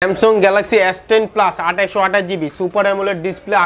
Samsung Galaxy S10 Plus 828GB super AMOLED display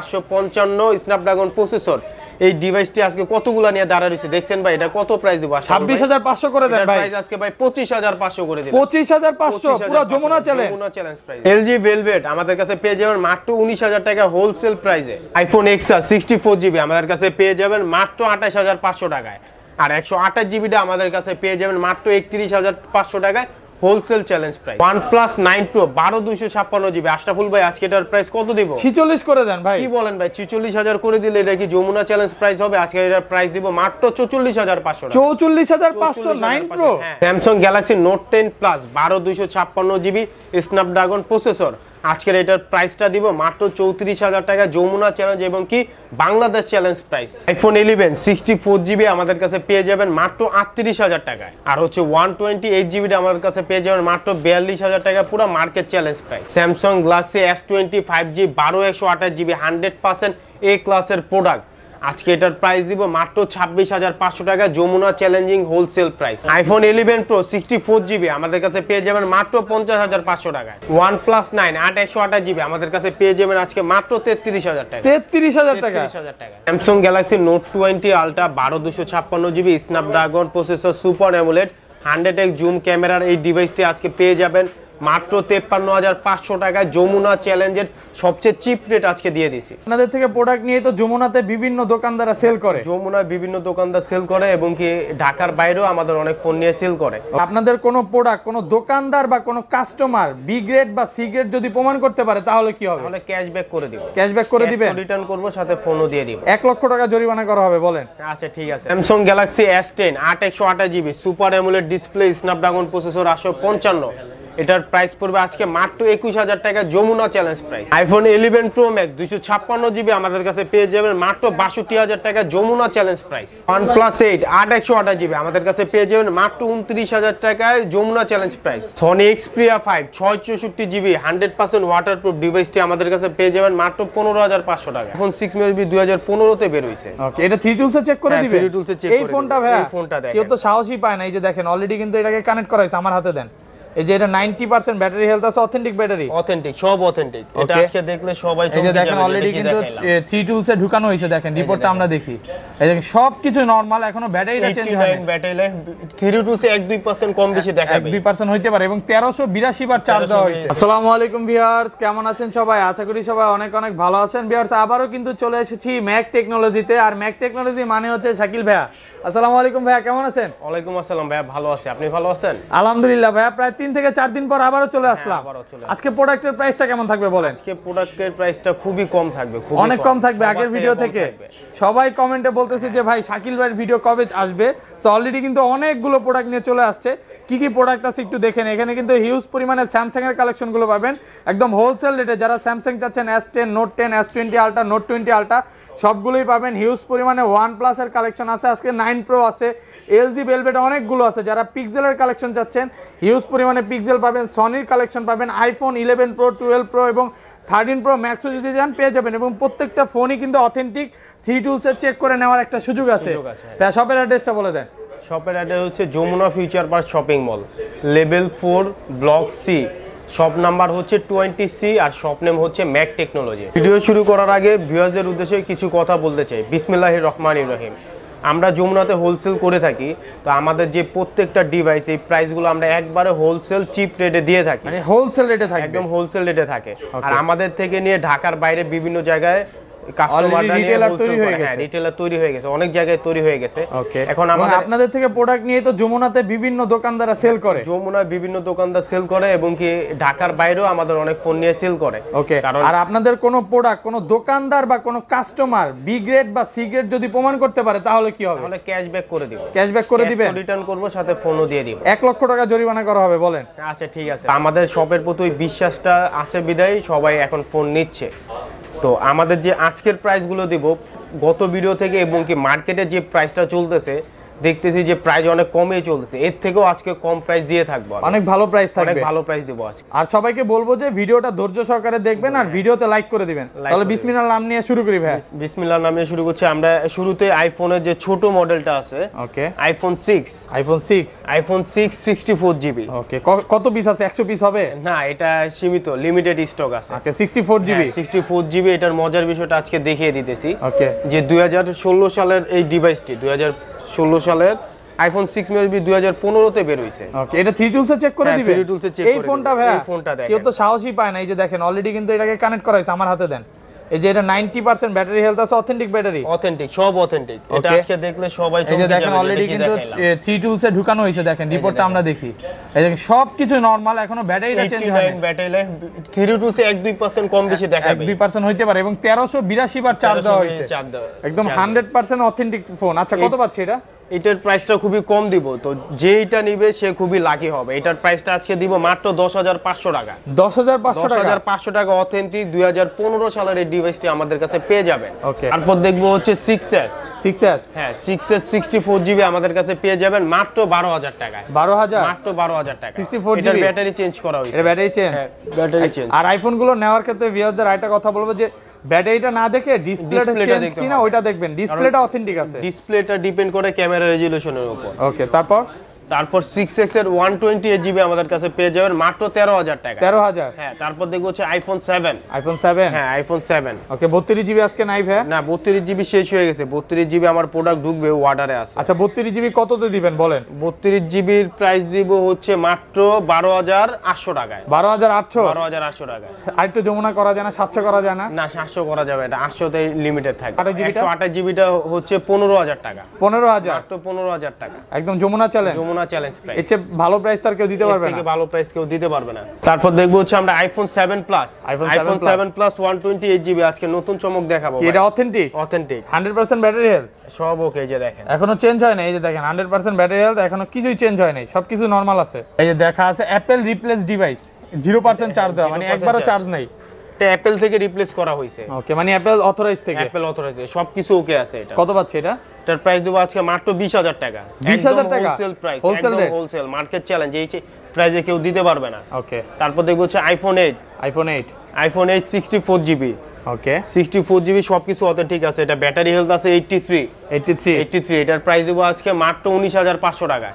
855 Snapdragon processor. এই ডিভাইসটি আজকে কতগুলো নিয়ে দাঁড়া রইছে দেখছেন ভাই, এটা কত প্রাইস দিব? 26500 করে দেন ভাই। প্রাইস আজকে ভাই 25500 করে দিলাম। 25500 পুরো Jamuna challenge price. LG Velvet আমাদের কাছে পেয়ে যাবেন মাত্র 19000 টাকা হোলসেল প্রাইসে। iPhone XR 64GB আমাদের কাছে পেয়ে যাবেন মাত্র 28500 টাকায়। আর 128GB টা আমাদের কাছে পেয়ে যাবেন মাত্র 31500 টাকায় wholesale challenge price. OnePlus 9 Pro 12256GB। Ashraful ভাই আজকে এটার প্রাইস কত দিব? 46 করে দেন ভাই। কি বলেন ভাই, 44000 করে দিলে এটা কি যমুনা চ্যালেঞ্জ প্রাইস হবে? আজকে এটার প্রাইস দিব মাত্র 44500 টাকা। 44500 9 Pro। Samsung Galaxy Note 10 Plus 12256GB Snapdragon processor. আজকের এটার প্রাইসটা দিব মাত্র 34000 টাকা যমুনা চ্যালেঞ্জ এবং কি Bangladesh challenge price. iPhone 11 64GB আমাদের কাছে পেয়ে যাবেন মাত্র 38000 টাকায়। আর হচ্ছে 128GB আমাদের কাছে পেয়ে যাবেন মাত্র 42000 টাকা, পুরো market challenge price. Samsung Galaxy S20 5G 12128GB 100% A ক্লাসের প্রোডাক্ট। আজকে এটার প্রাইস দিব মাত্র 26500 টাকা Jamuna challenging wholesale price. iPhone 11 Pro 64GB আমাদের কাছে পেয়ে যাবেন মাত্র 50500 টাকায়। OnePlus 9 828GB আমাদের কাছে পেয়ে যাবেন আজকে মাত্র 33000 টাকা। 33000 টাকা। Samsung Galaxy Note 20 Ultra 12256GB Snapdragon processor super AMOLED 100x zoom ক্যামেরার এই ডিভাইসটি আজকে পেয়ে যাবেন মাত্র 53500 টাকায় যমুনা চ্যালেঞ্জের সবচেয়ে চিপ রেট আজকে দিয়ে দিছি। আপনাদের থেকে প্রোডাক্ট নিয়ে তো যমুনাতে বিভিন্ন দোকানদাররা সেল করে। যমুনা বিভিন্ন দোকানদার সেল করে এবং কি ঢাকার বাইরেও আমাদের অনেক ফোন নিয়ে সেল করে। আপনাদের কোনো প্রোডাক্ট কোনো দোকানদার বা কোনো কাস্টমার বি গ্রেড বা সি গ্রেড যদি প্রমাণ করতে পারে তাহলে কি হবে? তাহলে ক্যাশব্যাক করে দিব। ক্যাশব্যাক করে দিবেন? রিটার্ন করব, সাথে ফোনও দিয়ে দিব। 1 লক্ষ টাকা জরিমানা করা হবে বলেন? আচ্ছা ঠিক আছে। Samsung Galaxy S10 828GB super AMOLED display Snapdragon processor 855, এটার প্রাইস পড়বে আজকে মাত্র 21000 টাকা Jamuna challenge price. iPhone 11 Pro Max 256GB আমাদের কাছে পেয়ে যাবেন মাত্র 62000 টাকা Jamuna challenge price. OnePlus 8 8128GB আমাদের কাছে পেয়ে যাবেন মাত্র 29000 টাকায় Jamuna challenge price. Sony Xperia 5 664GB 100% waterproof ডিভাইসটি আমাদের কাছে পেয়ে যাবেন মাত্র 15500 টাকা। iPhone 6 maybe 2015 তে বের হইছে। ওকে, এটা 3 টুলসে চেক করে দিবেন? 3 টুলসে চেক করে। এই ফোনটা ভাই, এই ফোনটা দেখেন, কেউ তো সাহসই পায় না। এই যে দেখেন অলরেডি কিন্তু এটাকে কানেক্ট করা হয়েছে, আমার হাতে দেন। এই যে এটা 90% ব্যাটারি হেলথ আছে, অথেন্টিক ব্যাটারি, অথেন্টিক, সব অথেন্টিক। এটা আজকে দেখলে সবাই চমকে যাবে। এই যে দেখেন অলরেডি কিন্তু 3 টুলসে ঢুকানো হয়েছে, দেখেন রিপোর্টটা আমরা দেখি। এই দেখেন সবকিছু নরমাল, এখনো ব্যাটারিটা চেঞ্জ হয়নি। 89 ব্যাটারি লাইফ, 3 টুলসে 1-2% কম বেশি দেখাবে, 1-2% হইতে পারে এবং 1382 বার চার্জ দেওয়া হয়েছে। আসসালামু আলাইকুম ভিউয়ার্স, কেমন আছেন সবাই? আশা করি সবাই অনেক অনেক ভালো আছেন। ভিউয়ার্স আবারো কিন্তু চলে এসেছি ম্যাক টেকনোলজিতে। আর ম্যাক টেকনোলজি মানে হচ্ছে শাকিল ভাইয়া। আসসালামু আলাইকুম ভাইয়া, কেমন আছেন? ওয়ালাইকুম আসসালাম ভাইয়া, ভালো আছি, আপনি ভালো আছেন? আলহামদুলিল্লাহ ভাইয়া, প্রায় 3 থেকে 4 দিন পর আবারো চলে আসলাম। আজকে প্রোডাক্টের প্রাইসটা কেমন থাকবে বলেন? আজকে প্রোডাক্টের প্রাইসটা খুবই কম থাকবে, খুবই অনেক কম থাকবে আগের ভিডিও থেকে। সবাই কমেন্টে বলতেছে যে ভাই শাকিল ভাইয়ের ভিডিও কবে আসবে। সো অলরেডি কিন্তু অনেকগুলো প্রোডাক্ট নিয়ে চলে আসছে। কি কি প্রোডাক্ট আছে একটু দেখেন। এখানে কিন্তু হিউজ পরিমাণে স্যামসাং এর কালেকশনগুলো পাবেন একদম হোলসেল রেটে। যারা স্যামসাং চাচ্ছেন S10, Note 10, S20 Ultra, Note 20 Ultra সবগুলোই পাবেন। হিউজ পরিমাণে OnePlus এর কালেকশন আছে, আজকে 9 Pro আছে, LG Velvet অনেকগুলো আছে। যারা পিক্সেলের কালেকশন চাচ্ছেন হিউজ পরিমাণে পিক্সেল পাবেন, সনির কালেকশন পাবেন, iPhone 11 Pro, 12 Pro এবং 13 Pro Maxও যদি যান পেয়ে যাবেন। এবং প্রত্যেকটা ফোনই কিন্তু অথেন্টিক 3 টুলসে চেক করে নেওয়ার একটা সুযোগ আছে। শপের অ্যাড্রেসটা বলে দেন। শপের অ্যাড্রেস হচ্ছে Jamuna future park shopping mall, level 4, block C, shop number হচ্ছে 20C আর শপ নেম হচ্ছে ম্যাক টেকনোলজি। ভিডিও শুরু করার আগে ভিউয়ারদের উদ্দেশ্যে কিছু কথা বলতে চাই। বিসমিল্লাহির রহমানির রহিম। আমরা যমুনাতে হোলসেল করে থাকি, তো আমাদের যে প্রত্যেকটা ডিভাইস এই প্রাইসগুলো আমরা একবারে হোলসেল চিপ রেটে দিয়ে থাকি। মানে হোলসেল রেটে থাকে, একদম হোলসেল রেটে থাকে। আর আমাদের থেকে নিয়ে ঢাকার বাইরে বিভিন্ন জায়গায় কাস্টমাররা নিয়ে রিটেলার তৈরি হয়ে গেছে, অনেক জায়গায় তৈরি হয়ে গেছে। এখন আপনাদের থেকে প্রোডাক্ট নিয়ে তো যমুনাতে বিভিন্ন দোকানদাররা সেল করে। যমুনা বিভিন্ন দোকানদার সেল করে এবং কি ঢাকার বাইরেও আমাদের অনেক ফোন নিয়ে সেল করে। আর আপনাদের কোনো প্রোডাক্ট কোনো দোকানদার বা কোনো কাস্টমার বি গ্রেড বা সি গ্রেড যদি প্রমাণ করতে পারে তাহলে কি হবে? তাহলে ক্যাশব্যাক করে দিব। ক্যাশব্যাক করে দিবেন? রিটার্ন করব, সাথে ফোনও দিয়ে দিব। 1 লক্ষ টাকা জরিমানা করা হবে বলেন? আচ্ছা ঠিক আছে। আমাদের শপের প্রতি বিশ্বাসটা আছে বিদায় সবাই এখন ফোন নিচ্ছে। তো আমাদের যে আজকের প্রাইসগুলো দিব গত ভিডিও থেকে এবং কি মার্কেটে যে প্রাইসটা চলতেছে দেখতেছি যে প্রাইস অনেক কমই চলতেছে, এর থেকেও আজকে কম প্রাইস দিয়ে থাকবো, অনেক ভালো প্রাইস থাকবে, অনেক ভালো প্রাইস দেবো আজকে। আর সবাইকে বলবো যে ভিডিওটা ধৈর্য সহকারে দেখবেন আর ভিডিওতে লাইক করে দিবেন। তাহলে বিসমিল্লাহর নাম নিয়ে শুরু করি ভাই। বিসমিল্লাহর নামে শুরু করছি আমরা। শুরুতে আইফোনের যে ছোট মডেলটা আছে, okay, iPhone 6, iPhone 6 64 GB. Okay, কত পিস আছে? 100 পিস হবে না, এটা সীমিত, লিমিটেড স্টক আছে। Okay, 64 GB. 64 জিবি। এটার মজার বিষয়টা আজকে দেখিয়ে দিতেছি। ওকে, যে 2016 সালের এই ডিভাইসটি 2016 সালের আইফোন 6 মেবি 2015 তে বের হইছে। ওকে, এটা 3 টুলসে চেক করে দিবেন। 3 টুলসে চেক করে এই ফোনটা ভাই, এই ফোনটা দেখেন, কেউ তো সাহসই পায় না। এই যে দেখেন অলরেডি কিন্তু এটাকে কানেক্ট করা হয়েছে, আমার হাতে দেন। এই যে এটা 90% ব্যাটারি হেলথ আছে, অথেন্টিক ব্যাটারি, অথেন্টিক, সব অথেন্টিক। এটা আজকে দেখলে সবাই চমকে যাবে। এই যে দেখেন অলরেডি কিন্তু 3 টুলসে ঢুকানো হয়েছে, দেখেন রিপোর্টটা আমরা দেখি। এই দেখেন সবকিছু নরমাল, এখনো ব্যাটারিটা চেঞ্জ হয়নি। ব্যাটারি লাইফ 3 টুলসে 1-2% কম বেশি দেখাবে, 1-2% হইতে পারে, এবং 1382 বার চার্জ দেওয়া হয়েছে, একদম 100% অথেন্টিক ফোন। আচ্ছা, কত পাচ্ছি এটা? এটার প্রাইসটা খুবই কম দিব, তো যেইটা নিবে সে খুবই লাকি হবে। এটার প্রাইসটা আজকে দিব মাত্র 10,500 টাকা। 10,500 টাকা অথেন্টিক 2015 সালের এই ডিভাইসটি আমাদের কাছে পেয়ে যাবেন। তারপর দেখবো হচ্ছে 6s। হ্যাঁ, 6s 64 জিবি আমাদের কাছে পেয়ে যাবেন মাত্র 12,000 টাকায়। 12,000? মাত্র 12,000 টাকা। 64 জিবি। এটার ব্যাটারি চেঞ্জ করা হয়েছে। এর ব্যাটারি চেঞ্জ? হ্যাঁ, ব্যাটারি চেঞ্জ। আর আইফোন গুলো নেওয়ার ক্ষেত্রে ভিউয়ারদের আরেকটা কথা বলবো যে ব্যাটারিটা না দেখে ডিসপ্লেটা চেঞ্জ কিনা ওইটা দেখবেন, ডিসপ্লেটা অথেন্টিক আছে। ডিসপ্লেটা ডিপেন্ড করে ক্যামেরা রেজোলিউশনের উপর। ওকে, তারপর 6s এর 128 জিবি আমাদের কাছে পেয়ে যাবেন মাত্র 13,000 টাকা। 13,000? হ্যাঁ, তারপর দেখবো হচ্ছে আইফোন 7। হ্যাঁ, আইফোন 7। ওকে, 32 জিবি আজকে নাই ভাই? না, 32 জিবি শেষ হয়ে গেছে। 32 জিবি আমার প্রোডাক্ট ঢুকবে, অর্ডারে আছে। আচ্ছা, 32 জিবি কততে দিবেন বলেন? 32 জিবির প্রাইস দিব হচ্ছে মাত্র 12,800 টাকায়। 12,800? 12,800 টাকা। আর একটু যমুনা করা যায় না? 700 করা যায় না? না, 700 করা যাবে, এটা 800 তে লিমিটেড থাকে। 128 জিবিটা হচ্ছে 15,000 টাকা। 15,000? মাত্র 15,000 টাকা। একদম Jamuna challenge. Jamuna challenge price. এর চেয়ে ভালো প্রাইস তার কেউ দিতে পারবে না। থেকে ভালো প্রাইস কেউ দিতে পারবে না। তারপর দেখবো হচ্ছে আমরা iPhone 7 plus. IPhone 7 plus 128 GB আজকে নতুন চমক দেখাবো। এটা অথেন্টিক? অথেন্টিক, 100% ব্যাটারি হেলথ, সব ওকে। যে দেখেন এখনো চেঞ্জ হয় না। এই যে দেখেন 100% ব্যাটারি হেলথ, এখনো কিছুই চেঞ্জ হয় নাই, সবকিছু নরমাল আছে। এই যে দেখা আছে অ্যাপল রিপ্লেস ডিভাইস, 0% চার্জ দেওয়া, মানে একবারও চার্জ নাই। এটা অ্যাপল থেকে রিপ্লেস করা হয়েছে। ওকে, মানে অ্যাপল অথরাইজ থেকে? অ্যাপল অথরাইজ, সবকিছু ওকে আছে। এটা কত পাচ্ছে এটা? এটার প্রাইস দেবো আজকে মাত্র 20,000 টাকা। 20,000 টাকা wholesale price, wholesale rate, wholesale market challenge. এই প্রাইসে কেউ দিতে পারবে না। ওকে, তারপর দেখবো হচ্ছে iPhone 8। IPhone 8 64 GB. Okay, 64 GB, সবকিছু অথেন্টিক আছে। এটা ব্যাটারি হেলথ আছে 83। এটার প্রাইস দেবো আজকে মাত্র 19,500 টাকা।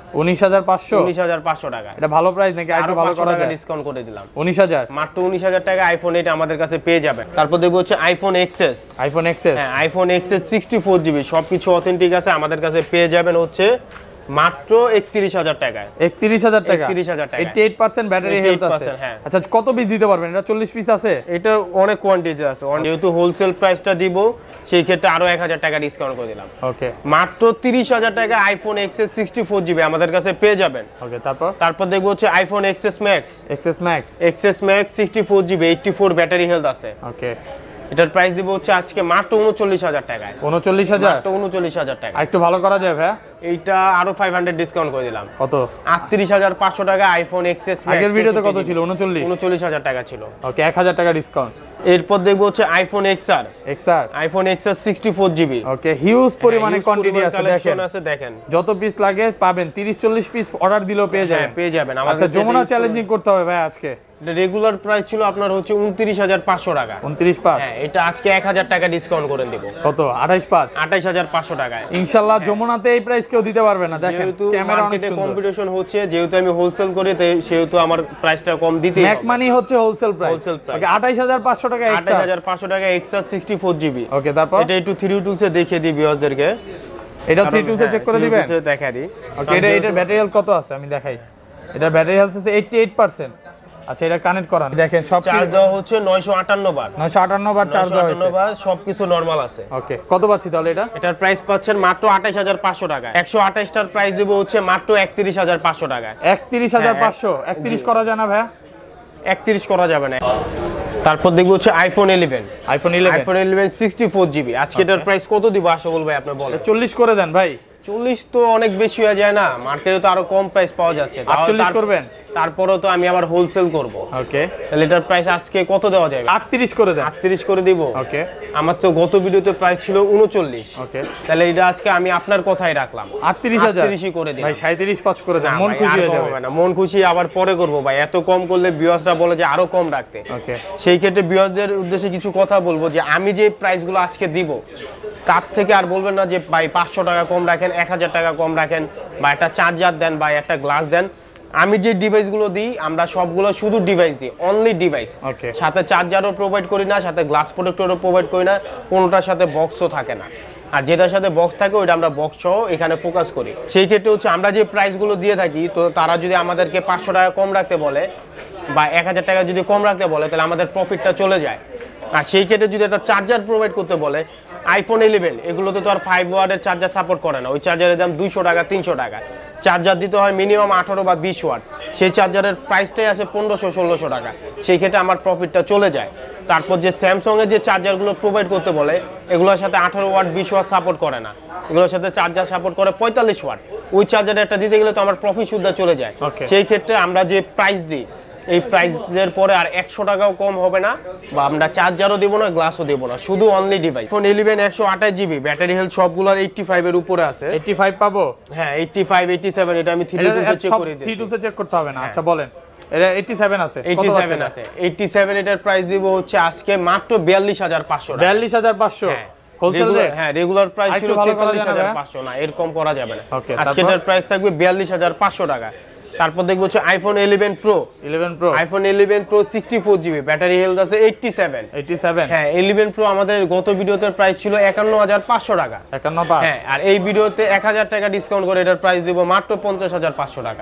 19,500 টাকা। এটা ভালো প্রাইস নাকি? আরেকটু ভালো করা যায়? ডিসকাউন্ট করে দিলাম। 19,000? মাত্র 19,000 টাকা আইফোন 8 আমাদের কাছে পেয়ে যাবেন। তারপর দেখবো হচ্ছে আইফোন XS। হ্যাঁ, আইফোন XS 64 জিবি, সবকিছু অথেন্টিক আছে, আমাদের কাছে পেয়ে যাবেন হচ্ছে মাত্র 31,000 টাকায়। 31,000 টাকা? 31,000 টাকা। 88% ব্যাটারি হেলথ আছে। হ্যাঁ। আচ্ছা, কত পিস দিতে পারবেন? এটা 40 পিস আছে? এটা অনেক কোয়ান্টিটি আছে, যেহেতু হোলসেল প্রাইসটা দিব সেই ক্ষেত্রে আরো 1,000 টাকা ডিসকাউন্ট করে দিলাম। ওকে, মাত্র 30,000 টাকা আইফোন XS 64 জিবি আমাদের কাছে পেয়ে যাবেন। ওকে, তারপর দেখবো হচ্ছে iPhone XS Max। XS Max 64 GB, 84 battery health আছে। ওকে, এটার প্রাইস দিব হচ্ছে আজকে মাত্র 39,000 টাকায়। 39,000? মাত্র 39,000 টাকা। একটু ভালো করা যায় ভাই? এইটা আরো 500 ডিসকাউন্ট করে দিলাম। কত? 38,500 টাকা আইফোন XS Max। আগের ভিডিওতে কত ছিল? 39,000 টাকা ছিল। ওকে, 1,000 টাকা ডিসকাউন্ট। এরপর দেখবো হচ্ছে iPhone XR। IPhone XR 64 GB. Okay, huge পরিমাণে কোয়ান্টিটি আছে, দেখেন যত পিস লাগে পাবেন। 30-40 পিস অর্ডার দিলেও পেয়ে যাবেন। আচ্ছা, যমুনা চ্যালেঞ্জিং করতে হবে ভাই আজকে। রেগুলার প্রাইস ছিল আপনার হচ্ছে 29,500 টাকা। 29,500? হ্যাঁ, এটা আজকে 1,000 টাকা ডিসকাউন্ট করে দেব। কত? 28,500? 28,500 টাকায়। ইনশাআল্লাহ যমুনাতে এই প্রাইস কেউ দিতে পারবে না। দেখেন ক্যামেরা অনেক সুন্দর। কম্পিটিশন হচ্ছে, যেহেতু আমি হোলসেল করি সেহেতু আমার প্রাইসটা কম দিতেই হবে। ম্যাক মানি হচ্ছে হোলসেল প্রাইস। ওকে, 28,500 টাকা। 28,500 টাকা XR 64 জিবি। ওকে, তারপর এটা একটু 3 টুলসে দেখিয়ে দিই ভিউয়ারদেরকে। এটা 3 টুলসে চেক করে দিবেন? দেখাই দিই। ওকে, এটার ব্যাটারি হেলথ কত আছে আমি দেখাই। এটার ব্যাটারি হেলথ আছে 88%। আচ্ছা, এটা কানেক্ট করান, দেখেন সব চার্জ দেওয়া হচ্ছে 958 বার। 958 বার চার্জ দেওয়া হয়েছে। 958 বার, সবকিছু নরমাল আছে। ওকে, কত পাচ্ছি তাহলে এটা? এটার প্রাইস পাচ্ছেন মাত্র 28,500 টাকা। 128 টার প্রাইস দেব হচ্ছে মাত্র 31,500 টাকা। 31,500? 31 করা যায় না ভাই? 31 করা যাবে না। তারপর দেখবো হচ্ছে আইফোন 11। IPhone 11 64 GB. আজকে এটার প্রাইস কত দিব আশরাফুল ভাই, আপনি বলেন? 40 করে দেন ভাই। 40 তো অনেক বেশি হয়ে যায় না? মার্কেটে তো আরো কম প্রাইস পাওয়া যাচ্ছে। 48 করবেন? তারপরেও তো আমি আবার হোলসেল করব। ওকে, তাহলে এটার প্রাইস আজকে কত দেওয়া যাবে? 38 করে দেন। 38 করে দিব। ওকে, আমার তো গত ভিডিওতে প্রাইস ছিল 39। ওকে, তাহলে এটা আজকে আমি আপনার কথাই রাখলাম, 38,000 38ই করে দিন ভাই। 37.5 করে দেন, মন ভাই, খুশি আর হয়ে কম যাবে। হবে না, মন খুশি আবার পরে করব ভাই। এত কম করলে ভিউয়ার্সরা বলে যে আরো কম রাখতে। ওকে, সেই ক্ষেত্রে ভিউয়ার্সদের উদ্দেশ্যে কিছু কথা বলবো যে আমি যে প্রাইসগুলো আজকে দিব তার থেকে আর বলবেন না যে ভাই 500 টাকা কম রাখেন, 1000 টাকা কম রাখেন, বা একটা চার্জার দেন বা একটা গ্লাস দেন। আমি যে ডিভাইসগুলো দিই আমরা সবগুলো শুধু ডিভাইস দিই, অনলি ডিভাইস। ওকে, সাথে চার্জারও প্রোভাইড করি না, সাথে গ্লাস প্রোটেক্টরও প্রোভাইড করি না, কোনোটার সাথে বক্সও থাকে না। আর যেটার সাথে বক্স থাকে ওইটা আমরা বক্স সহ এখানে ফোকাস করি। সেই ক্ষেত্রে হচ্ছে আমরা যে প্রাইসগুলো দিয়ে থাকি, তো তারা যদি আমাদেরকে 500 টাকা কম রাখতে বলে বা 1000 টাকা যদি কম রাখতে বলে তাহলে আমাদের প্রফিটটা চলে যায়। আর সেই ক্ষেত্রে যদি একটা চার্জার প্রোভাইড করতে বলে, আইফোন 11 এগুলোতে তো আর 5 ওয়াটের চার্জার সাপোর্ট করে না, ওই চার্জারের দাম 200 টাকা 300 টাকা। চার্জার দিতে হয় মিনিমাম 18 বা 20 ওয়াট, সেই চার্জারের প্রাইসটাই আছে 1500-1600 টাকা। সেই ক্ষেত্রে আমার প্রফিটটা চলে যায়। তারপর যে স্যামসাংয়ের যে চার্জারগুলো প্রোভাইড করতে বলে এগুলোর সাথে 18 ওয়াট 20 ওয়াট সাপোর্ট করে না, এগুলোর সাথে চার্জার সাপোর্ট করে 45 ওয়াট। ওই চার্জার একটা দিতে গেলে তো আমার প্রফিট সুদ্ধা চলে যায়। সেই ক্ষেত্রে আমরা যে প্রাইস দিই এই প্রাইসের পরে আর 100 টাকাও কম হবে না, বা আমরা চার্জারও দেবো না, গ্লাসও দেবো না, শুধু only device. Phone 11 128 GB battery health সবগুলোর 85 এর উপরে আছে। 85 পাবো? হ্যাঁ 85 87 এটা আমি 3 চেক করে দিয়েছি। 3 টুলসে চেক করতে হবে না। আচ্ছা বলেন, এটা 87 আছে, কত আছে? 87 এটার প্রাইস দিব হচ্ছে আজকে মাত্র 42500 টাকা। 42500 হোলসেল রেট? হ্যাঁ রেগুলার প্রাইস ছিল 43500। না এরকম করা যাবে না। আজকে এটার প্রাইস থাকবে 42500 টাকা। তারপর দেখবো হচ্ছে iPhone 11 pro. IPhone 11 pro 64 GB battery health আছে 87। হ্যাঁ 11 প্রো আমাদের গত ভিডিওতে প্রাইস ছিল 51500 টাকা। 515? হ্যাঁ, আর এই ভিডিওতে 1000 টাকা ডিসকাউন্ট করে এটার প্রাইস দিব মাত্র 50500 টাকা।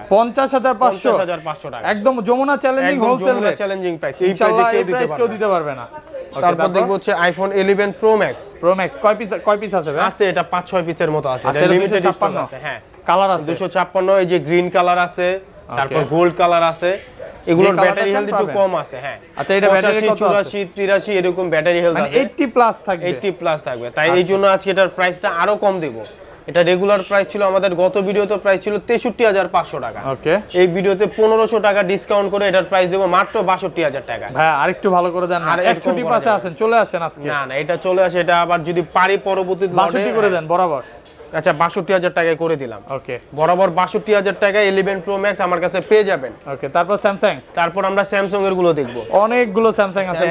50500 টাকা একদম Jamuna challenging wholesale rate, challenging price. এই প্রাইসে কেউ দিতে পারবে না। তারপর দেখবো হচ্ছে আইফোন 11 প্রো ম্যাক্স। কয় পিস আছে ভাই? আছে এটা 5-6 পিসের মতো আছে, এটা লিমিটেড স্টক আছে। হ্যাঁ কালার আছে 256, এই যে গ্রিন কালার আছে, তারপর গোল্ড কালার আছে। এগুলোর ব্যাটারি হেলথ একটু কম আছে। হ্যাঁ আচ্ছা, এটা ব্যাটারি কত আছে? 84 83 এরকম ব্যাটারি হেলথ আছে, 80 প্লাস থাকবে। 80 প্লাস থাকবে। তাই এই জন্য আজকে এটার প্রাইসটা আরো কম দেব। এটা রেগুলার প্রাইস ছিল আমাদের গত ভিডিওতে প্রাইস ছিল 63500 টাকা। ওকে, এই ভিডিওতে 1500 টাকা ডিসকাউন্ট করে এটার প্রাইস দেব মাত্র 62000 টাকা। ভাই আরেকটু ভালো করে দেন না, 100 পাশে আছেন, চলে আসেন আজকে। না এটা চলে আসে, এটা আবার যদি পারি পরবর্তীতে 62 করে দেন বরাবর। আচ্ছা 62000 টাকায় করে দিলাম। ওকে, বরাবর 62000 টাকায় 11 প্রো ম্যাক্স আমার কাছে পেয়ে যাবেন। ওকে, তারপর স্যামসাং। তারপর আমরা স্যামসাং এর গুলো দেখব। অনেকগুলো স্যামসাং আছে।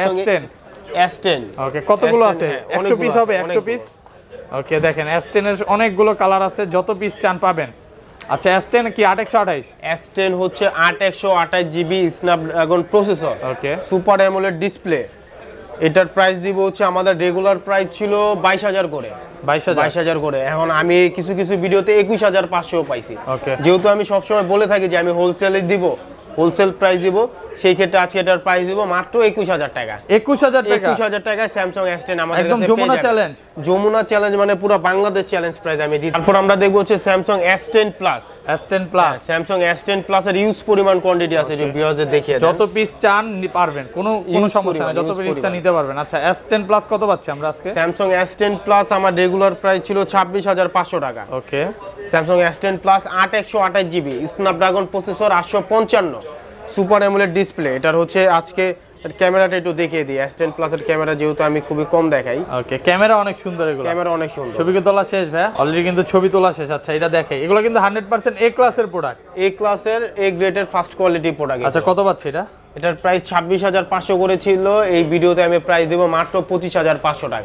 S10। ওকে, কতগুলো আছে? 100 পিস হবে? 100 পিস। ওকে, দেখেন S10 এর অনেকগুলো কালার আছে, যত পিস চান পাবেন। আচ্ছা S10 কি 8128? S10 হচ্ছে 8128 GB Snapdragon processor. Okay, super AMOLED display. এটার প্রাইস দিব হচ্ছে আমাদের রেগুলার প্রাইস ছিল 22000 করে। 22000 করে। এখন আমি কিছু কিছু ভিডিওতে 21500 পাইছি। যেহেতু আমি সবসময় বলে থাকি যে আমি হোলসেলে দিব, হোলসেল প্রাইস দিব, সেই ক্ষেত্রে আজকে এটার প্রাইস দিব মাত্র 21000 টাকা। 21000 টাকা স্যামসাং S10 আমাদের একদম যমুনা চ্যালেঞ্জ। যমুনা চ্যালেঞ্জ মানে পুরো বাংলাদেশ চ্যালেঞ্জ প্রাইস আমি দিই। তারপর আমরা দেখব হচ্ছে Samsung S10 plus. Samsung S10 plus এর ইউজ পরিমাণ কোয়ান্টিটি আছে, যে ভিউয়ারদের দেখিয়ে দেন। যত পিস চান পারবেন, কোনো সমস্যা নেই, যত পিস চান নিতে পারবেন। আচ্ছা S10 প্লাস কত পাচ্ছি আমরা আজকে? স্যামসাং S10 প্লাস আমার রেগুলার প্রাইস ছিল 26500 টাকা। Okay, Samsung S10 plus 8128 GB Snapdragon processor 855 super AMOLED display. এটার হচ্ছে আজকে ক্যামেরাটা একটু দেখিয়ে দিই। S10 প্লাস এর ক্যামেরা যেহেতু আমি খুবই কম দেখাই। ওকে, ক্যামেরা অনেক সুন্দর, এগুলো ক্যামেরা অনেক সুন্দর। ছবি কি তোলা শেষ ভাই? অলরেডি কিন্তু ছবি তোলা শেষ। আচ্ছা এটা দেখে, এগুলো কিন্তু 100% A ক্লাসের প্রোডাক্ট, A ক্লাসের A গ্রেডের ফার্স্ট কোয়ালিটি প্রোডাক্ট। আচ্ছা কত পাচ্ছি এটা? এটার প্রাইস 26500 করে ছিল, এই ভিডিওতে আমি প্রাইস দেব মাত্র 25500 টাকা।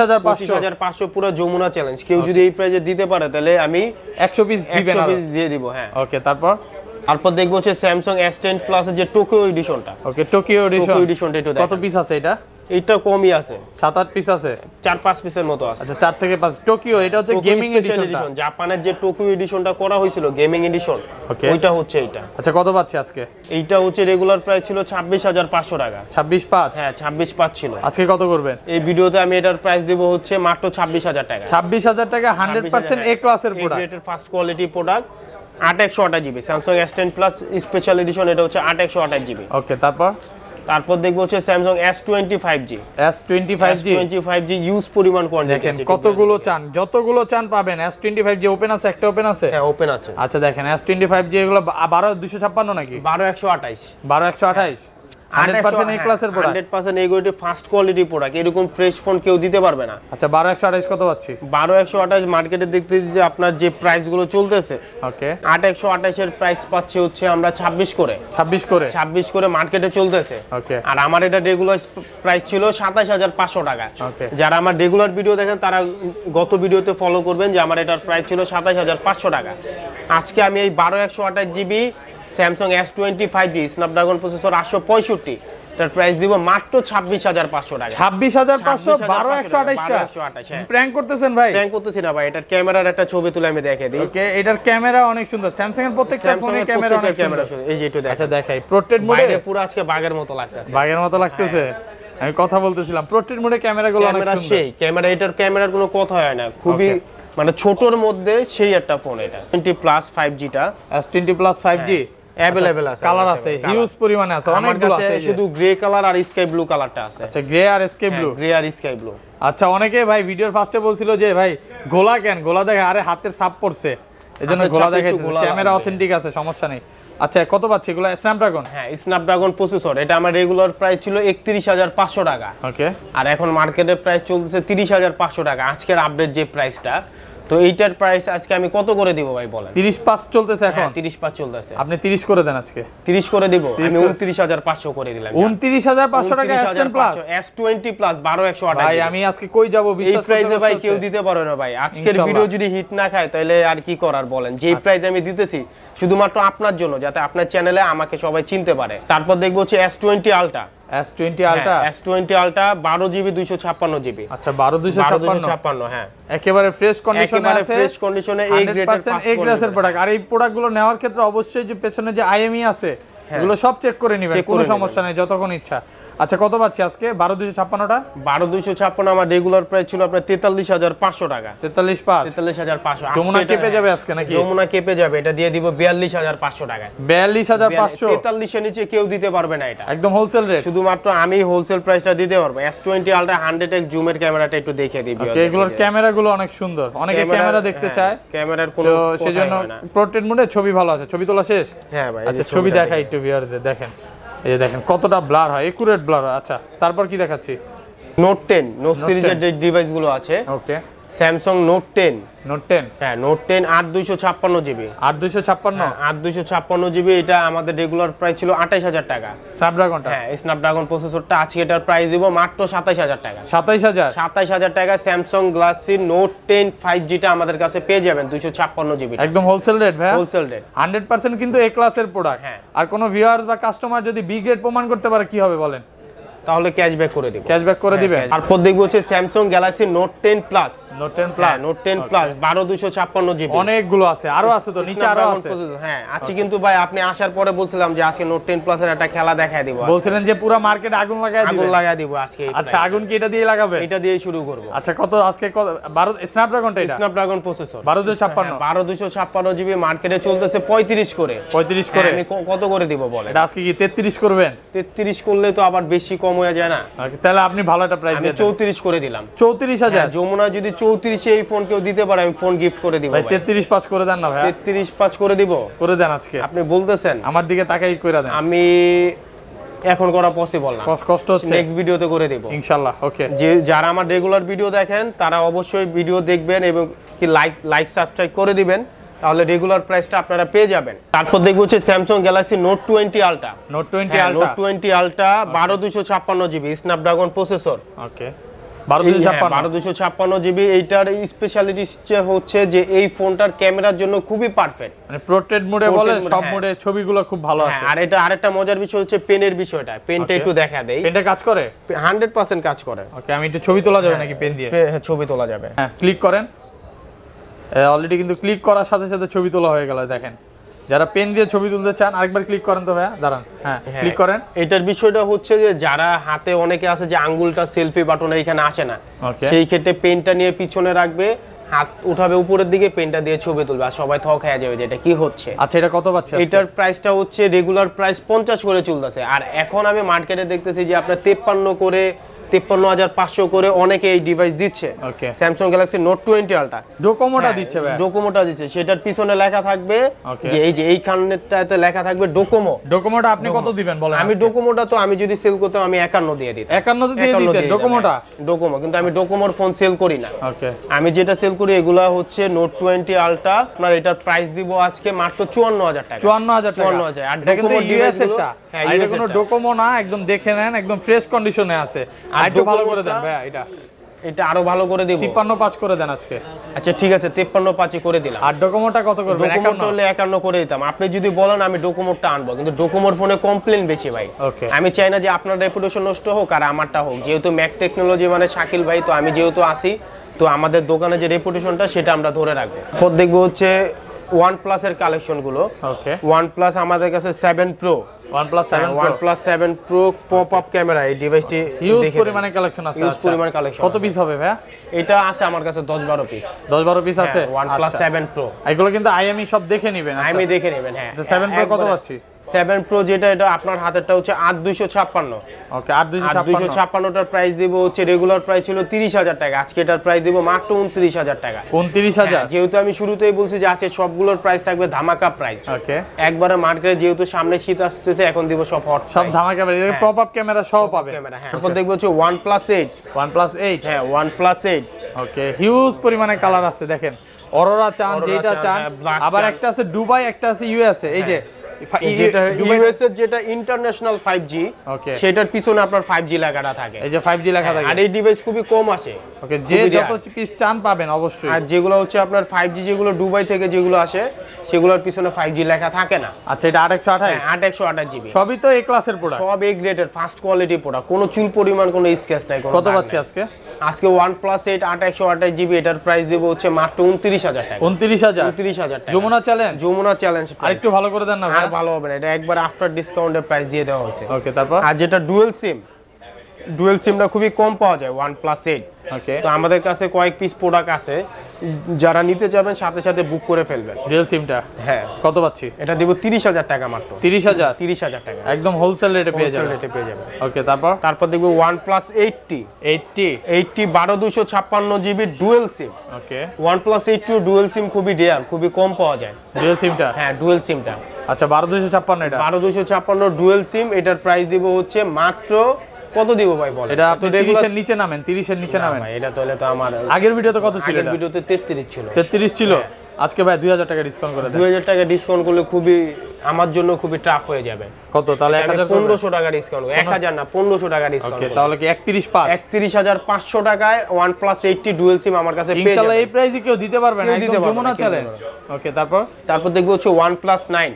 25500 পুরো যমুনা চ্যালেঞ্জ। কেউ যদি এই প্রাইসে দিতে পারে তাহলে আমি 100 পিস দিয়ে দিব। হ্যাঁ ওকে, তারপর দেখবো হচ্ছে স্যামসাং S10 প্লাস এর যে টোকিও এডিশনটা। ওকে, টোকিও এডিশনটা একটু কত পিস আছে এটা? এটা কমই আছে, 7-8 পিস আছে, 4-5 পিসের মতো আছে। আচ্ছা 4 থেকে 5। টোকিও এটা হচ্ছে গেমিং এডিশন, জাপানের যে টোকিও এডিশনটা করা হয়েছিল গেমিং এডিশন, ওইটা হচ্ছে এইটা। আচ্ছা কত পাচ্ছি আজকে? এইটা হচ্ছে রেগুলার প্রাইস ছিল 26500 টাকা। 265? হ্যাঁ 26500 ছিল। আজকে কত করবেন? এই ভিডিওতে আমি এটার প্রাইস দেব হচ্ছে মাত্র 26000 টাকা। 26000 টাকা 100% A ক্লাসের প্রোডাক্ট, এর first quality product. 8128 GB Samsung S10 plus special edition, এটা হচ্ছে 8128 জিবি। ওকে, তারপর তারপর দেখবো হচ্ছে স্যামসাং S25G S25G ইউজ পরিমাণ কোয়ান্টিটি দেখেন কতগুলো চান, যতগুলো চান পাবেন। S25G ওপেন আছে, একটা ওপেন আছে, হ্যাঁ ওপেন আছে। আচ্ছা দেখেন S25G এগুলো 12256 নাকি 12128 100% এই ক্লাসের প্রোডাক্ট, 100% এই কোয়ালিটি ফার্স্ট কোয়ালিটি প্রোডাক্ট, এরকম ফ্রেশ ফোন কেউ দিতে পারবে না। আচ্ছা 12128 কত পাচ্ছি? 12128 মার্কেটে দেখতেছি যে আপনার যে প্রাইস গুলো চলতেছে, ওকে 8128 এর প্রাইস পাচ্ছি হচ্ছে আমরা 26 করে মার্কেটে চলতেছে। ওকে আর আমার এটা রেগুলার প্রাইস ছিল 27500 টাকা। ওকে যারা আমার রেগুলার ভিডিও দেখেন তারা গত ভিডিওতে ফলো করবেন যে আমার এটার প্রাইস ছিল 27500 টাকা। আজকে আমি এই 12128GB Samsung S25G Snapdragon processor 865 এটার প্রাইস দিব মাত্র 26500 টাকা। 26500 12128 প্র্যাঙ্ক করতেছেন ভাই? প্র্যাঙ্ক করতেছি না ভাই, এটার ক্যামেরার একটা ছবি তুলে আমি দেখিয়ে দিই। ওকে এটার ক্যামেরা অনেক সুন্দর, স্যামসাং এর প্রত্যেকটা ফোনের ক্যামেরা অনেক সুন্দর। এই যে একটু দেখেন। আচ্ছা দেখাই পোর্ট্রেট মোডে পুরো আজকে বাঘের মতো লাগতেছে। বাঘের মতো লাগতেছে, আমি কথা বলতেছিলাম পোর্ট্রেট মোডে ক্যামেরাগুলো অনেক সুন্দর। সেই ক্যামেরা, এটার ক্যামেরার কোনো কথা হয় না, খুবই মানে ছোটর মধ্যে সেই একটা ফোন এটা। 20+ 5G টা S20+ 5G अवेलेबल আছে, কালার আছে, হিউজ পরিমাণে আছে, অনেকগুলো আছে। শুধু গ্রে কালার আর স্কাই ব্লু কালারটা আছে। আচ্ছা গ্রে আর স্কাই ব্লু, গ্রে আর স্কাই ব্লু। আচ্ছা অনেকে ভাই ভিডিওর ফার্স্টে বলছিল যে ভাই গোলা কেন, গোলা দেখে আরে হাতের ছাপ পড়ছে এজন্য গোলা দেখাইছে, ক্যামেরা অথেন্টিক আছে, সমস্যা নেই। আচ্ছা কত পাচ্ছি এগুলো? স্ন্যাপড্রাগন, হ্যাঁ স্ন্যাপড্রাগন প্রসেসর, এটা আমার রেগুলার প্রাইস ছিল 31500 টাকা। ওকে আর এখন মার্কেটের প্রাইস চলতেছে 30500 টাকা আজকের আপডেট যে প্রাইসটা। তো এইটার প্রাইস আজকে আমি কত করে দিব ভাই বলেন? 35 চলতেছে এখন, 35 চলতেছে। আপনি 30 করে দেন আজকে। 30 করে দিব, আমি 29500 করে দিলাম। 29500 টাকা S10 প্লাস S20 প্লাস 12128। ভাই আমি আজকে কই যাব বিশ্বাস করতে? এই প্রাইসে ভাই কেউ দিতে পারে না ভাই। আজকের ভিডিও যদি হিট না খায় তাহলে আর কি করার বলেন? যেই প্রাইস আমি দিতেছি শুধুমাত্র আপনার জন্য, যাতে আপনার চ্যানেলে আমাকে সবাই চিনতে পারে। তারপর দেখবো হচ্ছে S20 Ultra, S20 Ultra 12GB 256GB। আচ্ছা 12256, হ্যাঁ একেবারে ফ্রেশ কন্ডিশনে আছে, ফ্রেশ কন্ডিশনে এই গ্রেডের 100% এ গ্রেডের প্রোডাক্ট। আর এই প্রোডাক্টগুলো নেওয়ার ক্ষেত্রে অবশ্যই যে পেছনে যে IMEI আছে এগুলো সব চেক করে নেবেন, কোনো সমস্যা নেই যতক্ষণ ইচ্ছা। আচ্ছা কত পাচ্ছি আজকে 12256টা? 12256 আমার রেগুলার প্রাইস ছিল আপনার 43500 টাকা। 43500 যমুনা কেঁপে যাবে আজকে নাকি? যমুনা কেঁপে যাবে, এটা দিয়ে দিব 42500 টাকা। 42500, 43 এর নিচে কেউ দিতে পারবে না, এটা একদম হোলসেল রেট, শুধুমাত্র আমি হোলসেল প্রাইসটা দিতে পারবো। S20 Ultra 100x জুমের ক্যামেরাটা একটু দেখিয়ে দিবি। ওকে এগুলোর ক্যামেরাগুলো অনেক সুন্দর, অনেকে ক্যামেরা দেখতে চায়, ক্যামেরার কোনো সেজন্য পোর্ট্রেট মোডে ছবি ভালো আছে। ছবি তোলা শেষ? হ্যাঁ ভাই। আচ্ছা ছবি দেখাই একটু ভিউয়ারদের, দেখেন এই যে দেখেন কতটা ব্লার হয়, একুরেট ব্লার হয়। আচ্ছা তারপর কি দেখাচ্ছি? নোট সিরিজের যে ডিভাইসগুলো আছে, ওকে স্যামসাং নোট 10, হ্যাঁ নোট 10 8256GB, 8256GB। এটা আমাদের রেগুলার প্রাইস ছিল 28000 টাকা। স্ন্যাপড্রাগনটা, হ্যাঁ স্ন্যাপড্রাগন প্রসেসরটা আজকে এটার প্রাইস দিব মাত্র 27000 টাকা। 27000 টাকা। স্যামসাং গ্যালাক্সি নোট 10 5G টা আমাদের কাছে পেয়ে যাবেন 256GB, একদম হোলসেল রেট ভাই, হোলসেল রেট 100% কিন্তু এ ক্লাসের প্রোডাক্ট। হ্যাঁ আর কোন ভিউয়ার্স বা কাস্টমার যদি বি গ্রেড প্রমাণ করতে পারে কি হবে বলেন? তাহলে ক্যাশব্যাক করে দিব, ক্যাশব্যাক করে দিবেন। তারপর দেখব হচ্ছে Samsung Galaxy Note 10 plus, Note 10 plus, Note 10 plus 12256GB, অনেকগুলো আছে, আরো আছে তো নিচে আরো আছে। হ্যাঁ আজকে কিন্তু ভাই আপনি আসার পরে বলছিলাম যে আজকে নোট 10 প্লাস এর একটা খেলা দেখায় দিব, বলছিলেন যে পুরো মার্কেটে আগুন লাগায় দিবেন। আগুন লাগায় দিব আজকে। আচ্ছা আগুন কি এটা দিয়ে লাগাবে? এটা দিয়ে শুরু করব। আচ্ছা কত আজকে? 12 স্ন্যাপড্রাগনটা, এটা স্ন্যাপড্রাগন প্রসেসর 12256 মার্কেটে চলতেছে 35 করে। 35 করে আমি কত করে দিব বলেন? এটা আজকে কি 33 করবেন? 33 করলে তো আবার বেশি কম হয়ে যায় না? তাহলে আপনি ভালো একটা প্রাইস দিয়ে 34 করে দিলাম। 34000 যমুনা যদি 34 এই ফোন কেউ দিতে পারে আমি ফোন গিফট করে দিব ভাই। 33 পাস করে দেন না ভাই? 33 পাস করে দিব, করে দেন আজকে। আপনি বলতেছেন, আমার দিকে তাকাই কইরা দেন। আমি এখন করা পসিবল না, কষ্ট হচ্ছে, নেক্সট ভিডিওতে করে দেব ইনশাআল্লাহ। ওকে যে যারা আমার রেগুলার ভিডিও দেখেন তারা অবশ্যই ভিডিও দেখবেন এবং কি লাইক সাবস্ক্রাইব করে দিবেন, তাহলে রেগুলার প্রাইসটা আপনারা পেয়ে যাবেন। তারপর দেখব হচ্ছে Samsung Galaxy Note 20 Ultra, Note 20 Ultra 12256GB Snapdragon processor. Okay 12256GB। এইটার স্পেশালিটি হচ্ছে যে এই ফোনটার ক্যামেরার জন্য খুবই পারফেক্ট, মানে পোর্ট্রেট মোডে বলে সব মোডে ছবিগুলো খুব ভালো আসে। আর এটা আরেকটা মজার বিষয় হচ্ছে পেনের বিষয়টা, পেনটা একটু দেখা দেই। পেনটা কাজ করে 100% কাজ করে। ওকে আমি একটু ছবি তোলা যাবে নাকি পেন দিয়ে? হ্যাঁ ছবি তোলা যাবে। হ্যাঁ ক্লিক করেন, অলরেডি কিন্তু ক্লিক করার সাথে সাথে ছবি তোলা হয়ে গেল। দেখেন যারা পেন দিয়ে ছবি তুলতে চান আরেকবার ক্লিক করেন তো ভাইয়া, দাঁড়ান। হ্যাঁ ক্লিক করেন। এটার বিষয়টা হচ্ছে যে যারা হাতে অনেকে আছে যে আঙ্গুলটা সেলফি বাটন এইখানে আসে না, সেই ক্ষেত্রে পেনটা নিয়ে পিছনে রাখবে, হাত উঠাবে উপরের দিকে, পেনটা দিয়ে ছবি তুলবে, আর সবাই থক হয়ে যাবে যে এটা কি হচ্ছে। আচ্ছা এটা কত পাচ্ছে? এটার প্রাইসটা হচ্ছে রেগুলার প্রাইস 50 করে চলতেছে, আর এখন আমি মার্কেটে দেখতেছি যে আপনার 53 করে 53,500 করে অনেকে এই ডিভাইস দিচ্ছে। Okay, Samsung Galaxy Note 20 Ultra ডোকোমোটা দিচ্ছে ভাই, ডোকোমোটা দিচ্ছে। সেটার পিছনে লেখা থাকবে যে এই যে এইখানটাতে লেখা থাকবে ডোকোমো। ডোকোমোটা আপনি কত দিবেন বলেন? আমি ডোকোমোটা তো আমি যদি সেল করতাম আমি 51 দিয়ে দিতাম। 51 দিয়ে দিতেন ডোকোমোটা? ডোকোমো, কিন্তু আমি ডোকোমোর ফোন সেল করি না। ওকে, আমি যেটা সেল করি এগুলা হচ্ছে নোট 20 আলট্রা। আপনার এটার প্রাইস দিব আজকে মাত্র 54,000 টাকা। 54,000 টাকা। 54,000। আর এটা কিন্তু ইউএস একটা, হ্যাঁ এটা কোনো ডোকোমো না, একদম দেখে নেন, একদম ফ্রেশ কন্ডিশনে আছে। আর একটু ভালো করে দেন ভাই, এটা আরো ভালো করে দেব। 53.5 করে দেন আজকে। আচ্ছা ঠিক আছে, 53.5 করে দিলাম। আর ডোকোমোটা কত করবেন? 51 হলে 51 করে দিতাম। আপনি যদি বলেন আমি ডোকোমোটা আনবো, কিন্তু ডোকোমোর ফোনে কমপ্লেইন বেশি ভাই। ওকে, আমি চাই না যে আপনার রেপুটেশন নষ্ট হোক আর আমারটা হোক। যেহেতু ম্যাক টেকনোলজি মানে শাকিল ভাই, তো আমি যেহেতু আসি, তো আমাদের দোকানে যে রেপুটেশনটা সেটা আমরা ধরে রাখবো। পর দেখবো হচ্ছে OnePlus এর কালেকশন গুলো। ওকে, OnePlus আমাদের কাছে 7 Pro, OnePlus 7 Pro pop up camera. এই ডিভাইসটি হিউজ পরিমাণে কালেকশন আছে। হিউজ পরিমাণে কালেকশন। কত পিস হবে ভাই? এটা আছে আমার কাছে 10-12 পিস। 10-12 পিস আছে OnePlus 7 Pro। এগুলো কিন্তু আইএমই সব দেখে নেবেন। আমি দেখে নেবেন। হ্যাঁ, আচ্ছা 7 Pro কত পাচ্ছি? 7 Pro যেটা, এটা আপনার হাতেরটা হচ্ছে 8256। ওকে, 8256 টার প্রাইস দিব হচ্ছে, রেগুলার প্রাইস ছিল 30,000 টাকা, আজকে এটার প্রাইস দিব মাত্র 29,000 টাকা। 29,000? যেহেতু আমি শুরুতেই বলছি যে আছে সবগুলোর প্রাইস থাকবে ধামাকা প্রাইস। ওকে, একবারে মার্কেটে যেহেতু সামনে শীত আসছে, এখন দিব সব হট, সব ধামাকা প্রাইস। এর পপ আপ ক্যামেরা সহ পাবে। হ্যাঁ, তারপর দেখব হচ্ছে OnePlus 8। OnePlus 8? হ্যাঁ, OnePlus 8। ওকে, হিউজ পরিমাণে কালার আছে দেখেন। অরোরা চান, যেটা চান। আবার একটা আছে দুবাই, একটা আছে ইউএসএ। এই যে যেটা ইউএস এর যেটা ইন্টারন্যাশনাল 5G, সেটার পিছনে আপনার 5G লেখাটা থাকে। এই যে 5G লেখা থাকে। আর এই ডিভাইস খুবই কম আসে। ওকে, যে যত পিস চান পাবেন অবশ্যই। আর যেগুলো হচ্ছে আপনার 5G, যেগুলো দুবাই থেকে যেগুলো আসে, সেগুলোর পিছনে 5G লেখা থাকে না। আচ্ছা, এটা 828? 828 জিবি। সবই তো এ ক্লাসের প্রোডাক্ট, সব এ গ্রেডের ফার্স্ট কোয়ালিটি প্রোডাক্ট। কোনো চুল পরিমাণ কোনো স্ক্র্যাচ নাই। কত পাচ্ছি আজকে? আজকে OnePlus 8 828 জিবি, এটার প্রাইস দেব হচ্ছে মাত্র 29,000 টাকা। 29,000 টাকা। যমুনা চ্যালেঞ্জ? যমুনা চ্যালেঞ্জ। আর একটু ভালো করে দেন না ভাই? আর ভালো হবে না, এটা একবার আফটার ডিসকাউন্টের প্রাইস দিয়ে দেওয়া হয়েছে। ওকে, তারপর? আর যেটা ডুয়াল সিমটা খুবই কম পাওয়া যায় OnePlus 8। ওকে, তো আমাদের কাছে কয়েক পিস প্রোডাক্ট আছে, যারা নিতে যাবেন সাথে সাথে বুক করে ফেলবেন। ডুয়াল সিমটা? হ্যাঁ। কত পাচ্ছি? এটা দেব 30,000 টাকা মাত্র। 30,000 টাকা একদম হোলসেল রেটে পেয়ে যাবেন। ওকে, তারপর দেখব OnePlus 80 12256 GB dual sim. Okay, OnePlus 80 dual sim খুবই রেয়ার, খুবই কম পাওয়া যায়। ডুয়াল সিমটা? হ্যাঁ, ডুয়াল সিমটা। আচ্ছা, 12256 এটা? 12256 ডুয়াল সিম। এটার প্রাইস দিব হচ্ছে মাত্র, কত দিব ভাই বলেন? এটা আপনি 30 এর নিচে নামেন, 30 এর নিচে নামেন। এটা তাহলে তো আমার আগের ভিডিওতে কত ছিল? আগের ভিডিওতে 33 ছিল। 33 ছিল? আজকে ভাই 2000 টাকা ডিসকাউন্ট করে দেন। 2000 টাকা ডিসকাউন্ট করলে খুবই আমার জন্য খুবই টাফ হয়ে যাবে। কত তাহলে? 1500 টাকা ডিসকাউন্ট। 1000 না, 1500 টাকা ডিসকাউন্ট। ওকে, তাহলে কি 31,500 টাকায় OnePlus 80 ডুয়াল সিম আমার কাছে পেয়ে যাবেন। ইনশাআল্লাহ এই প্রাইসে কেউ দিতে পারবে না, একদম যমুনা চ্যালেঞ্জ। ওকে, তারপর দেখব হচ্ছে OnePlus 9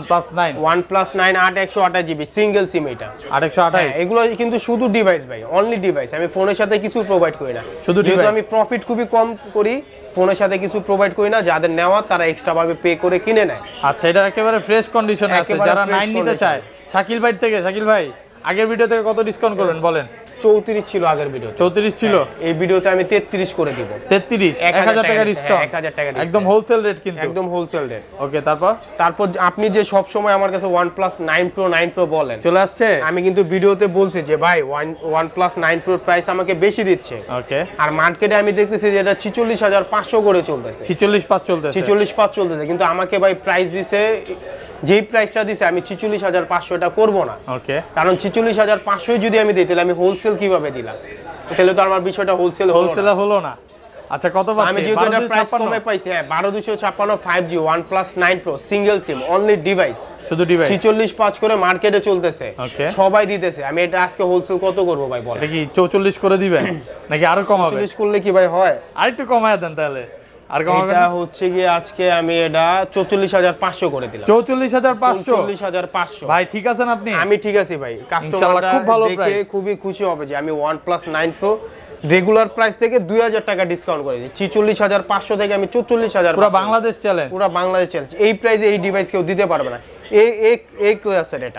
8128 জিবি সিঙ্গেল সিম। এটা 8128? এগুলো কিন্তু শুধু ডিভাইস ভাই, অনলি ডিভাইস। আমি ফোনের সাথে কিছু প্রোভাইড করি না, শুধু যেহেতু আমি প্রফিট খুবই কম করি, ফোনের সাথে কিছু প্রোভাইড করি না। যাদের নেওয়া তারা এক্সট্রা ভাবে পে করে কিনে নেয়। আচ্ছা, এটা একেবারে ফ্রেশ কন্ডিশনে আছে। যারা 9 নিতে চায়, শাকিল ভাই থেকে, শাকিল ভাই আগের ভিডিও থেকে কত ডিসকাউন্ট করবেন বলেন? 34 ছিল আগের ভিডিও। 34 ছিল? এই ভিডিওতে আমি 33 করে দিব। 33? 1000 টাকা ডিসকাউন্ট? 1000 টাকা একদম হোলসেল রেট কিন্তু? একদম হোলসেল রেট। ওকে, তারপর আপনি যে সব সময় আমার কাছে OnePlus 9 Pro বলেন, চলে আসছে। আমি কিন্তু ভিডিওতে বলছি যে ভাই OnePlus 9 Pro প্রাইস আমাকে বেশি দিচ্ছে। ওকে, আর মার্কেটে আমি দেখতেছি যে এটা 46,500 করে চলতেছে। 46,500 চলতেছে, কিন্তু আমাকে ভাই প্রাইস দিছে, যেই প্রাইসটা দিছে আমি 46,500 এটা করব না। ওকে, কারণ 46,500 যদি আমি দিই, তাহলে আমি হোলসেল কিভাবে দিলাম? তাহলে তো আমার বিষয়টা হোলসেল হলো না। আচ্ছা, কত পাচ্ছি? আমি যেহেতু এটা প্রাইস কমে পাইছি। হ্যাঁ, 12256 5G OnePlus 9 Pro single sim, only device, শুধু ডিভাইস। 46,500 করে মার্কেটে চলতেছে, সবাই দিতেছে। আমি এটা আজকে হোলসেল কত করব ভাই বল? এটা কি 44 করে দিবেন নাকি আরো কম হবে? 44 করলে কি ভাই হয়? আরেকটু কমায় দেন তাহলে। আর এটা হচ্ছে গিয়ে আজকে আমি এটা 44,500 করে দিলাম। 44,500? ভাই ঠিক আছেন আপনি? আমি ঠিক আছি ভাই। কাস্টমাররা খুব ভালো দেখে খুবই খুশি হবে যে আমি OnePlus 9 Pro রেগুলার প্রাইস থেকে 2000 টাকা ডিসকাউন্ট করে দিই। 46,500 থেকে আমি 44,000। পুরো বাংলাদেশ চ্যালেঞ্জ। পুরো বাংলাদেশ চ্যালেঞ্জ। এই প্রাইসে এই ডিভাইস কেউ দিতে পারবে না। এই ক্লাসের এটা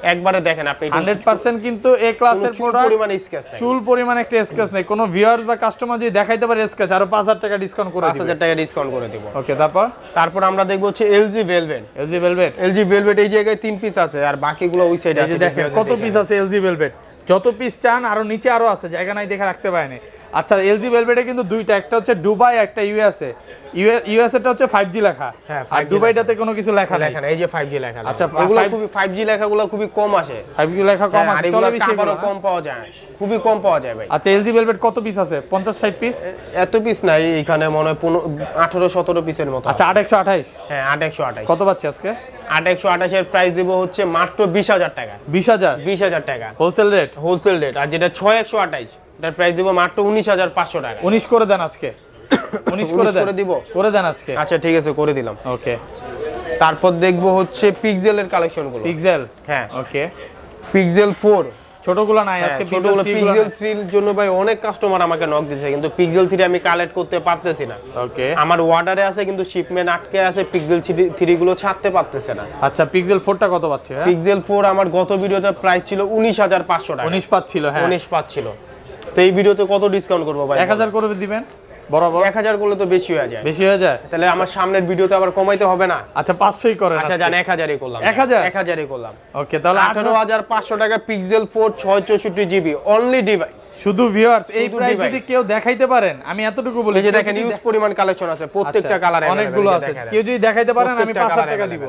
একবারে দেখেন আপনি 100% কিন্তু এ ক্লাসের প্রোডাক্ট, পরিমাণে স্ক্র্যাচ নাই, চুল পরিমাণে একটা স্ক্র্যাচ নাই। কোনো ভিউয়ার্স বা কাস্টমার যদি দেখাইতে পারে স্ক্র্যাচ, আরো 5000 টাকা ডিসকাউন্ট করে দিবেন। 5000 টাকা ডিসকাউন্ট করে দেব। ওকে, তারপর আমরা দেখব হচ্ছে এলজি ভেলভেট। এলজি ভেলভেট এই জায়গায় 3 পিস আছে, আর বাকিগুলো ওই সাইডে আছে। দেখেন কত পিস আছে এলজি ভেলভেট, যত পিস চান আরো নিচে আরো আছে, জায়গা নাই দেখে রাখতে পারেনি। আচ্ছা, এলজি ভেলভেটে কিন্তু দুইটা, একটা হচ্ছে দুবাই, একটা ইউএসএ। ইউএসএটা হচ্ছে 5G লেখা, আর দুবাইটাতে কোনো কিছু লেখা নাই। এই যে 5G লেখা। আচ্ছা, এগুলো খুবই 5G লেখাগুলো খুবই কম আসে, 5G লেখা কম আসে, চলে বেশি আরো কম পাওয়া যায়, খুবই কম পাওয়া যায় ভাই। আচ্ছা, এলজি ভেলভেট কত পিস আছে? 50-60 পিস? এত পিস নাই, এখানে মনে হয় 18-17 পিসের মতো। আচ্ছা, 828? হ্যাঁ, 828। কত পাচ্ছি আজকে? 828 এর প্রাইস দেব হচ্ছে মাত্র 20000 টাকা। 20000 টাকা হোলসেল রেট। আর যেটা 6128 এটার প্রাইস দেব মাত্র 19500 টাকা। 19 করে দেন আজকে, 19 করে দেন আজকে। আচ্ছা, ঠিক আছে, করে দিলাম। ওকে, তারপর দেখবো হচ্ছে পিক্সেলের কালেকশনগুলো। পিক্সেল, হ্যাঁ, ওকে। পিক্সেল 4 ছোটগুলো নাই আজকে, ছোটগুলো পিক্সেল 3 এর জন্য ভাই অনেক কাস্টমার আমাকে নক দিয়েছে, কিন্তু পিক্সেল 3 আমি কালেক্ট করতে পারতেছি না। ওকে, আমার অর্ডারে আছে কিন্তু শিপমেন্ট আটকে আছে, পিক্সেল 3 গুলো ছাড়তে পারতেছে না। আচ্ছা, পিক্সেল 4টা কত পাচ্ছে? পিক্সেল 4 আমার গত ভিডিওতে প্রাইস ছিল 19500 টাকা। 19 পাচ্ছিল, হ্যাঁ 19 পাচ্ছিল। তো এই ভিডিওতে কত ডিসকাউন্ট করব ভাই? 1000 করে দিবেন বরাবর। 1000 করলে তো বেশি হয়ে যায়, তাহলে আমার সামনের ভিডিওতে আবার কমাইতে হবে না? আচ্ছা, 500ই করেন। আচ্ছা, জান 1000ই করলাম। 1000ই করলাম। ওকে, তাহলে 18500 টাকা পিক্সেল 4 664 জিবি অনলি ডিভাইস। শুধু ভিউয়ার্স, এই প্রাইস যদি কেউ দেখাইতে পারেন, আমি এতটুকু বলি, এই যে দেখেন ইউজ পরিমাণ কালেকশন আছে, প্রত্যেকটা কালারে অনেকগুলো আছে, কেউ যদি দেখাইতে পারেন আমি 5000 টাকা দিব।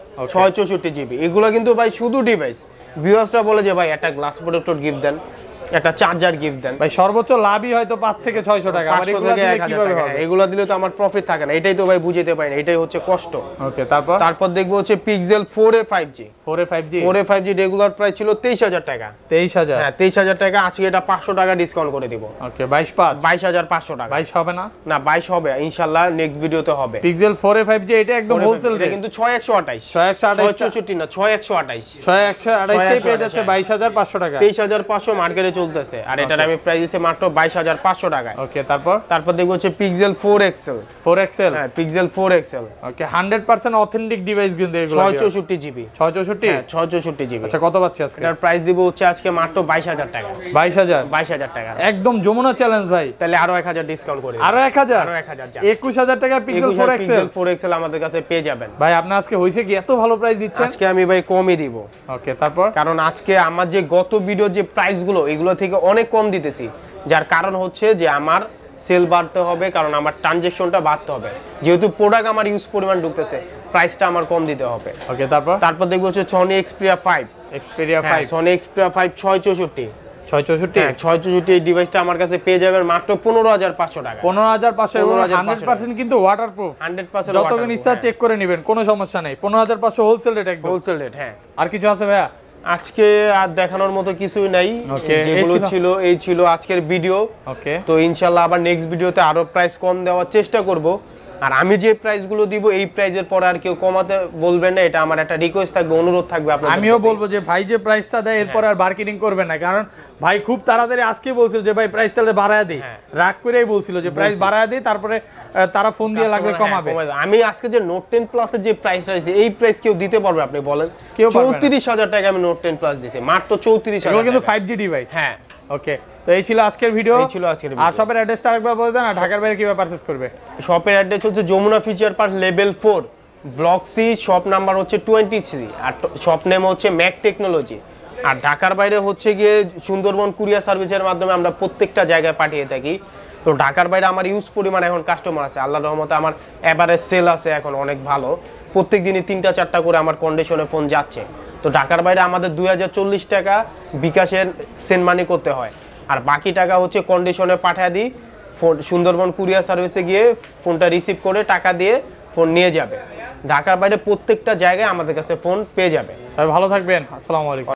664 জিবি, এগুলো কিন্তু ভাই শুধু ডিভাইস। ভিউয়ার্সরা বলে যে ভাই একটা গ্লাস প্রোটেক্টর গিফট দেন, একটা চার্জার গিফট দেন। ভাই সর্বোচ্চ লাভই হয়তো 5 থেকে 600 টাকা, আর এগুলো দিলে কিভাবে হবে? এগুলো দিলে তো আমার প্রফিট থাকে না, এটাই তো ভাই বুঝতে পারি না, এটাই হচ্ছে কষ্ট। ওকে, তারপর দেখবো হচ্ছে pixel 4a 5G। 4a 5G regular price ছিল 23000 টাকা। 23000? হ্যাঁ, 23000 টাকা। আজকে এটা 500 টাকা ডিসকাউন্ট করে দিব। ওকে, 22500 টাকা। 22 হবে না? না, 22 হবে ইনশাআল্লাহ, নেক্সট ভিডিওতে হবে। পিক্সেল 4a 5G এটা একদম হোলসেল রেট, কিন্তু 6128 664 না, 6128 টাই পেয়ে যাচ্ছে 22500 টাকা। 23500 মার্কেটে চলতেছে, আর এটা আমি প্রাইস দিছি মাত্র 22500 টাকায়। ওকে, তারপর দেখবো হচ্ছে পিক্সেল 4 XL। হ্যাঁ, Pixel 4 XL। Okay, 100% authentic device কিন্তু এগুলো। 664 জিবি। 664? হ্যাঁ, 664 জিবি। আচ্ছা, কত পাচ্ছি আজকে? এটার প্রাইস দিব হচ্ছে আজকে মাত্র 22000 টাকা। 22000 টাকা একদম যমুনা চ্যালেঞ্জ ভাই। তাহলে আরো 1000 ডিসকাউন্ট করে দিন। আরো 1000? 21000 টাকা পিক্সেল 4 XL আমাদের কাছে পেয়ে যাবেন। ভাই আপনি আজকে হইছে কি এত ভালো প্রাইস দিচ্ছেন? আজকে আমি ভাই কমই দিব। ওকে, তারপর? কারণ আজকে আমার যে গত ভিডিও যে প্রাইসগুলো, এগুলো থেকে অনেক কম দিতেছি, যার কারণ হচ্ছে যে আমার সেল বাড়তে হবে, কারণ আমার ট্রানজ্যাকশনটা বাড়তে হবে, যেহেতু প্রোডাক্ট আমার ইউজ পরিমাণ ঢুকতেছে, প্রাইসটা আমার কম দিতে হবে। ওকে, তারপর দেখবো হচ্ছে সনি এক্সপিরিয়া 5। Sony Xperia 5 664। 664 এই ডিভাইসটা আমার কাছে পেয়ে যাবেন মাত্র 15500 টাকা। 15500 এবং 100% কিন্তু ওয়াটারপ্রুফ, 100% যতক্ষণ ইচ্ছা চেক করে নেবেন, কোনো সমস্যা নাই। 15500 হোলসেল রেট, একদম হোলসেল রেট। হ্যাঁ, আর কিছু আছে ভাইয়া? আজকে আর দেখানোর মতো কিছুই নাই, যেগুলো ছিল এই ছিল আজকের ভিডিও। ওকে, তো ইনশাআল্লাহ আবার নেক্সট ভিডিওতে আরো প্রাইস কম দেওয়ার চেষ্টা করব, আর আমি যে প্রাইসগুলো দিব এই প্রাইসের পরে আর কেউ কমাতে বলবেন না, এটা আমার একটা রিকোয়েস্ট থাকবে, অনুরোধ থাকবে আপনাদের। আমিও বলবো যে ভাই যে প্রাইসটা দেয় এরপর আর বার্গেনিং করবেন না, কারণ ভাই খুব তাড়াতাড়ি আজকে বলছিল যে ভাই প্রাইস তাহলে বাড়ায় দিই, রাগ করেই বলছিল যে প্রাইস বাড়ায় দিই, তারপরে তারা ফোন দিয়ে লাগবে কমাবে। আমি আজকে যে নোট 10 প্লাস এর যে প্রাইসটা দিয়েছি, এই প্রাইস কেউ দিতে পারবে আপনি বলেন? 34000 টাকা আমি নোট 10 প্লাস দিয়েছি, মাত্র 34000। এগুলো কিন্তু 5G ডিভাইস। হ্যাঁ, ওকে, তো এই ছিল আজকের ভিডিও। আর শপের অ্যাড্রেসটা আরেকবার বলে দেন, আর ঢাকার বাইরে কিভাবে পারচেজ করবে? শপের অ্যাড্রেস হচ্ছে Jamuna Future Park level 4 block C, shop number হচ্ছে 23, আর শপ নেম হচ্ছে ম্যাক টেকনোলজি। আর ঢাকার বাইরে হচ্ছে গিয়ে সুন্দরবন কুরিয়ার সার্ভিসের মাধ্যমে আমরা প্রত্যেকটা জায়গায় পাঠিয়ে থাকি। তো ঢাকার বাইরে আমার ইউজ পরিমাণ এখন কাস্টমার আছে, আল্লাহর রহমতে আমার এভারেজ সেল আছে এখন অনেক ভালো, প্রত্যেক দিনই 3টা-4টা করে আমার কন্ডিশনে ফোন যাচ্ছে। তো ঢাকার বাইরে আমাদের 2040 টাকা বিকাশের সেন্ড মানি করতে হয়, আর বাকি টাকা হচ্ছে কন্ডিশনে পাঠিয়ে দিই, সুন্দরবন কুরিয়ার সার্ভিসে গিয়ে ফোনটা রিসিভ করে টাকা দিয়ে ফোন নিয়ে যাবে। ঢাকার বাইরে প্রত্যেকটা জায়গায় আমাদের কাছে ফোন পেয়ে যাবে। ভালো থাকবেন, আসসালামু আলাইকুম।